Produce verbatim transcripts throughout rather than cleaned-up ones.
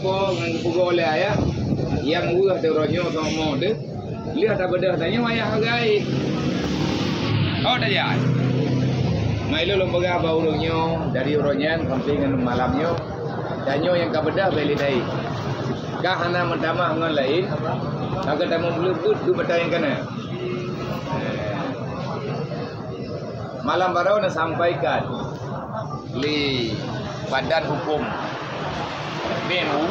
apa ngan pugo oleh ayah yang urah te ronyo sama de lihat tak bedah tanya ayah hagai oh dah ya mai lu lembaga baurunyo dari uronyan sampai dengan malamnya danyo yang kabedah beli dai kah hana mendamah ngan lain kagak damu bluetooth du betah yang kana malam baru nak sampaikan li Badan Hukum B M U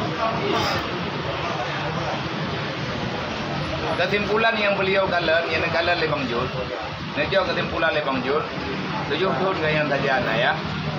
kesimpulan yang beliau kalan yang kalan le Bang Jul nejo kesimpulan le Bang Jul tujuh tahun yang tajana ya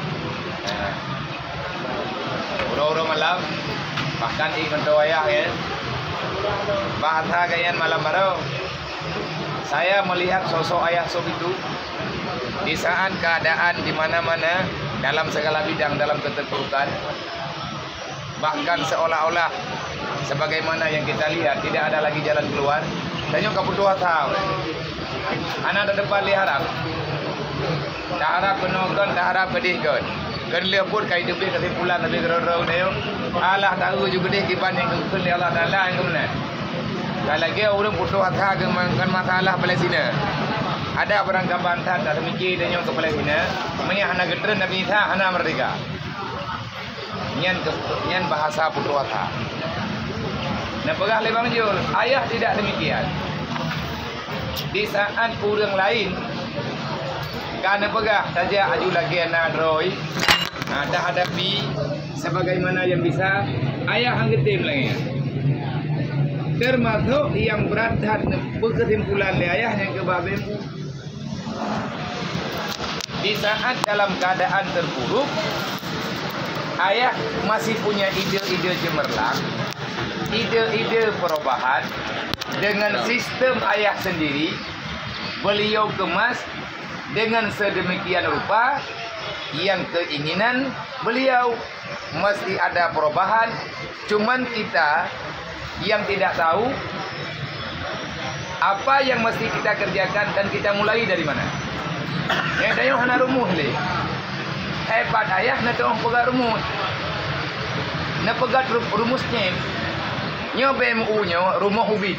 uro-uro malam bahkan ikut ayah ya bahasa kayan malam baru saya melihat sosok ayah sob itu di saat keadaan di mana-mana dalam segala bidang dalam keterpurukan, bahkan seolah-olah sebagaimana yang kita lihat tidak ada lagi jalan keluar. Dan yang kebutuhan tahu, anak ada depan liharap, tak harap penonton, tak harap pedihkan. Kan lihat pun kait dibeli kesimpulan lebih gerau-gerau dia. Allah tahu juga dia kiban yang kekal Allah Taala yang kebenar. Kalau lagi orang butuh hak kan masalah Palestina. Ada perangkapan tak tak mikir dan yang kepala Palestina, punya anak getren Nabi Isa anak merdeka. Nyan nyan bahasa putu asa. Nah pegah lebang jul, ayah tidak demikian. Di saat orang lain, karena pegah saja aju lagi anak Roy, ada hadapi sebagaimana yang bisa ayah anggetim lagi. Termasuk yang berat dan kesimpulan le ayah yang kebabem. Di saat dalam keadaan terpuruk, ayah masih punya ide-ide cemerlang, ide-ide perubahan dengan sistem ayah sendiri. Beliau kemas dengan sedemikian rupa yang keinginan beliau mesti ada perubahan. Cuman kita yang tidak tahu apa yang mesti kita kerjakan dan kita mulai dari mana. Ya dayo hana rumus le. Hebat ayah na tong pegat rumus. Na pegat rumusnya. Nyo B M U nyo rumah ubi.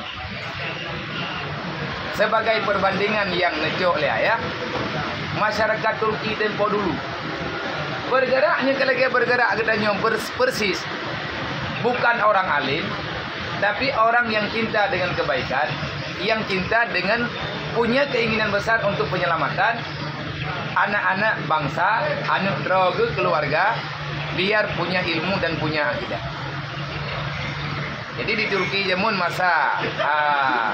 Sebagai perbandingan yang necok le ayah, masyarakat Turki tempo dulu. Bergeraknya kelege bergerak kedanyo persis. Bukan orang alim, tapi orang yang cinta dengan kebaikan, yang cinta dengan punya keinginan besar untuk penyelamatan anak-anak bangsa, anak droge keluarga, biar punya ilmu dan punya akidah. Jadi di Turki jamun masa ah,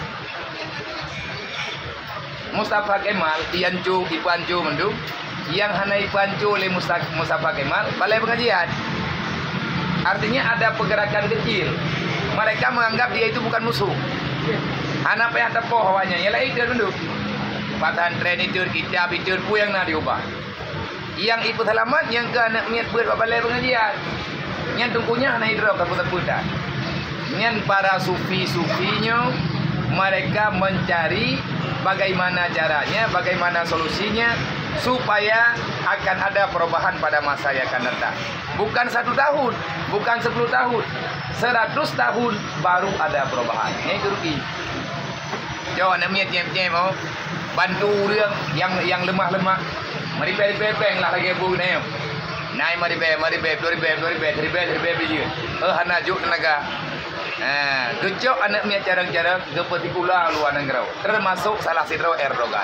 Mustafa Kemal, Iancu, Ipancu mendung, yang hana Ipancu oleh Mustafa Kemal, balai pengajian. Artinya ada pergerakan kecil. Mereka menganggap dia itu bukan musuh. Anak payah tepoh hawanya, ialah itu dulu. Patahan tren itu, kitab itu, pu yang nak diubah. Yang ikut halaman, yang ke anak miat buat balai pengajian. Yang tungkunya anak hidro keputar-putar. Yang para sufi-sufinya, mereka mencari bagaimana caranya, bagaimana solusinya, supaya akan ada perubahan pada masa yang akan datang. Bukan satu tahun, bukan sepuluh tahun, seratus tahun baru ada perubahan. Ini Turki. Jauh nak miat jem-jem mau bantu orang yang yang lemah-lemah. Mari peng-peng lah lagi bu ni. Naik mari be, mari be, dua ribu, dua ribu, dua ribu, dua ribu je. Eh hana juk tenaga. Ah, gejok anak miat jarang-jarang ke partikular luar negara. Termasuk salah satu Erdogan.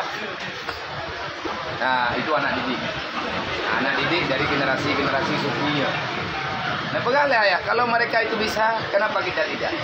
Nah, itu anak didik. Anak didik dari generasi-generasi sufinya. Nah, pegahlah ayah, kalau mereka itu bisa, kenapa kita tidak?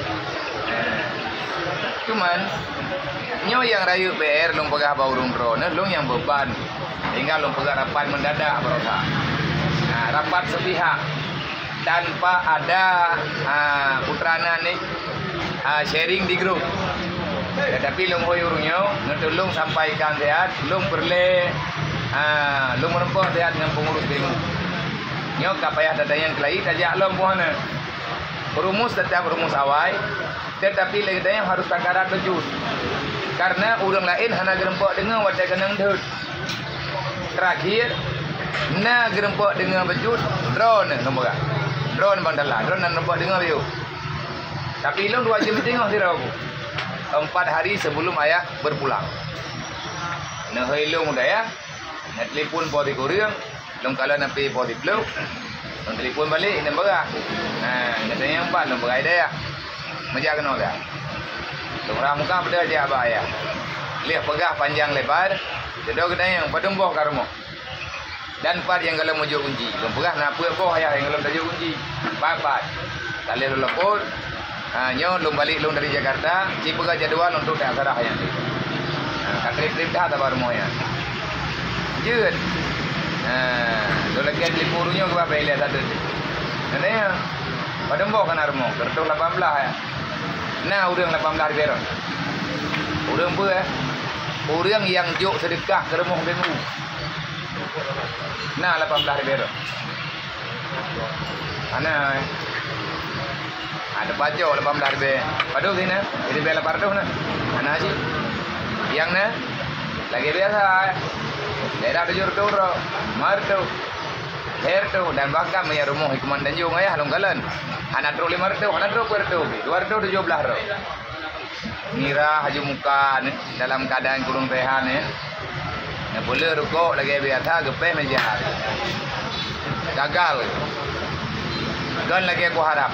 Cuman, nyo yang rayu B R, long pegah baurung drone, long yang beban. Hingga long pegah rapat mendadak, berosa. Nah, rapat sepihak. Tanpa ada uh, putrana ni uh, sharing di grup. Tetapi long hoyurunyo ngetulung sampaikan sehat, long perle ah long merempah sehat dengan pengurus demo. Nyo kapayah dadanya kelai tajak long puana. Rumus tetap rumus awal, tetapi leganya harus takaran bejut. Karena orang lain hana gerempok dengan wadah kenang dut. Terakhir na gerempok dengan bejut drone nombor. drone bang dalah, drone dan nampak dengar view. Tapi ilung dua jam tengok sirau aku. Empat hari sebelum ayah berpulang. Nah ilung dah ya. Nak telefon poti kuriang, long kalau napi poti blue. Long telefon balik, ini berah. Nah, katanya yang empat, long berah dia ya. Macam kena dah. Long ramuka pada dia abah ayah. Lihat pegah panjang lebar. Jadi katanya yang padumboh karmo. Dan part yang kalau mujuk kunci. Long pegah nak apa kau ayah yang kalau mujuk kunci. Empat. Kali lu lepur. Ha, nyo long balik long dari Jakarta, ci pegah jadual untuk dah sarah yang ni. Ha, kat trip-trip dah tak baru moyan. Jeut. Ha, do lagi lipurunya ke apa lihat satu. Katanya pada mbok kan armo, kertu lapan belas ya. Nah, urang lapan belas ribu. Urang apa eh? Urang yang juk sedekah ke rumah bengu. Nah, lapan belas ribu. Ana ada baca lapan belas ribu. Padu sini, ini bela pardo na. Mana sih? Yang na lagi biasa. Daerah tujuh ratus, marto, herto dan bahkan punya rumah hikman dan juga ya halong galan. Anak tro lima ratus, anak tro perto, dua ratus tujuh belas ro. Nira haju muka ni dalam keadaan kurung rehan ya. Nah boleh rukuk lagi biasa gepeh meja. Gagal. Dan lagi aku harap.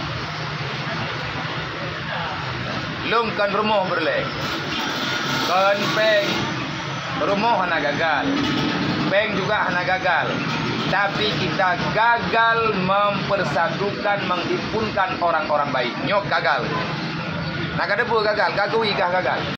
Lum kan rumah berlek. Kan peng rumah hana gagal. Peng juga hana gagal. Tapi kita gagal mempersatukan, menghimpunkan orang-orang baik. Nyok gagal. Nak ada pun gagal, kagui kah gagal.